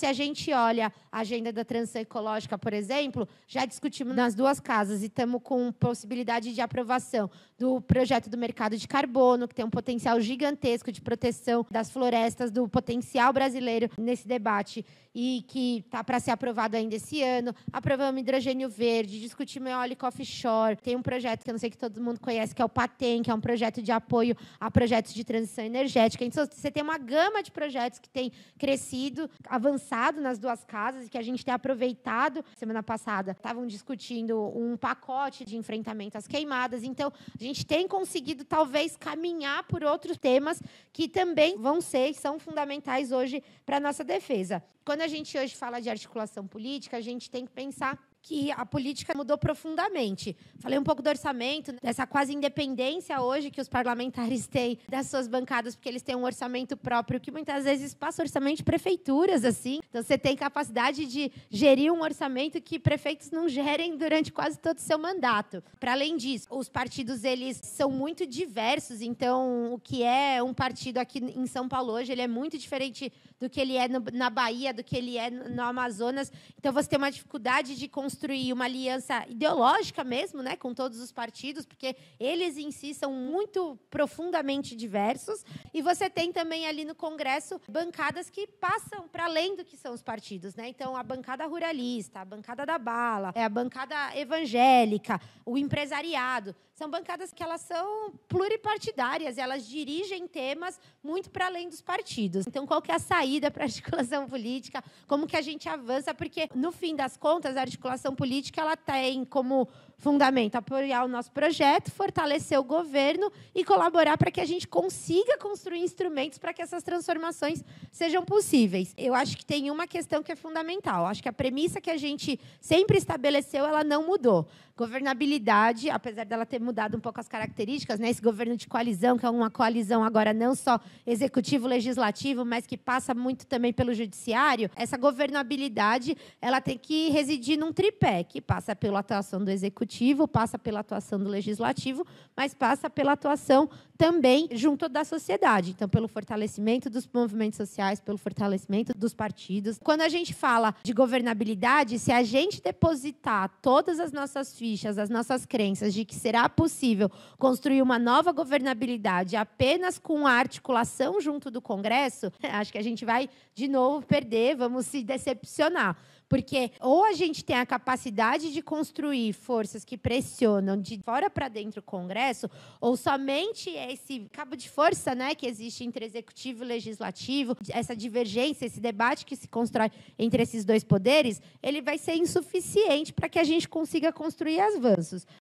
Se a gente olha a agenda da transição ecológica, por exemplo, já discutimos nas duas casas e estamos com possibilidade de aprovação do projeto do mercado de carbono, que tem um potencial gigantesco de proteção das florestas, do potencial brasileiro nesse debate e que está para ser aprovado ainda esse ano. Aprovamos hidrogênio verde, discutimos eólica offshore. Tem um projeto que eu não sei que todo mundo conhece, que é o PATEM, que é um projeto de apoio a projetos de transição energética. Então, você tem uma gama de projetos que tem crescido, avançado nas duas casas e que a gente tem aproveitado. Semana passada, estavam discutindo um pacote de enfrentamento às queimadas. Então, a gente tem conseguido, talvez, caminhar por outros temas que também vão ser e são fundamentais hoje para a nossa defesa. Quando a gente hoje fala de articulação política, a gente tem que pensar que a política mudou profundamente. Falei um pouco do orçamento, dessa quase independência hoje que os parlamentares têm das suas bancadas, porque eles têm um orçamento próprio, que muitas vezes passa orçamento de prefeituras, assim. Então, você tem capacidade de gerir um orçamento que prefeitos não gerem durante quase todo o seu mandato. Para além disso, os partidos, eles são muito diversos. Então, o que é um partido aqui em São Paulo hoje, ele é muito diferente do que ele é na Bahia, do que ele é no Amazonas. Então, você tem uma dificuldade de construir uma aliança ideológica mesmo, né, com todos os partidos, porque eles em si são muito profundamente diversos. E você tem também ali no Congresso bancadas que passam para além do que são os partidos, né? Então, a bancada ruralista, a bancada da bala, a bancada evangélica, o empresariado. São bancadas que elas são pluripartidárias, elas dirigem temas muito para além dos partidos. Então, qual que é a saída para a articulação política? Como que a gente avança? Porque, no fim das contas, a articulação política ela tem como fundamento apoiar o nosso projeto, fortalecer o governo e colaborar para que a gente consiga construir instrumentos para que essas transformações sejam possíveis. Eu acho que tem uma questão que é fundamental. Acho que a premissa que a gente sempre estabeleceu, ela não mudou. Governabilidade, apesar dela ter mudado um pouco as características, né? Esse governo de coalizão, que é uma coalizão agora não só executivo-legislativo, mas que passa muito também pelo judiciário, essa governabilidade ela tem que residir num tripé, que passa pela atuação do executivo, passa pela atuação do legislativo, mas passa pela atuação também junto da sociedade. Então, pelo fortalecimento dos movimentos sociais, pelo fortalecimento dos partidos. Quando a gente fala de governabilidade, se a gente depositar todas as nossas fichas, as nossas crenças de que será possível construir uma nova governabilidade apenas com a articulação junto do Congresso, acho que a gente vai, de novo, perder, vamos se decepcionar. Porque ou a gente tem a capacidade de construir forças que pressionam de fora para dentro o Congresso, ou somente esse cabo de força, né, que existe entre executivo e legislativo, essa divergência, esse debate que se constrói entre esses dois poderes, ele vai ser insuficiente para que a gente consiga construir avanços.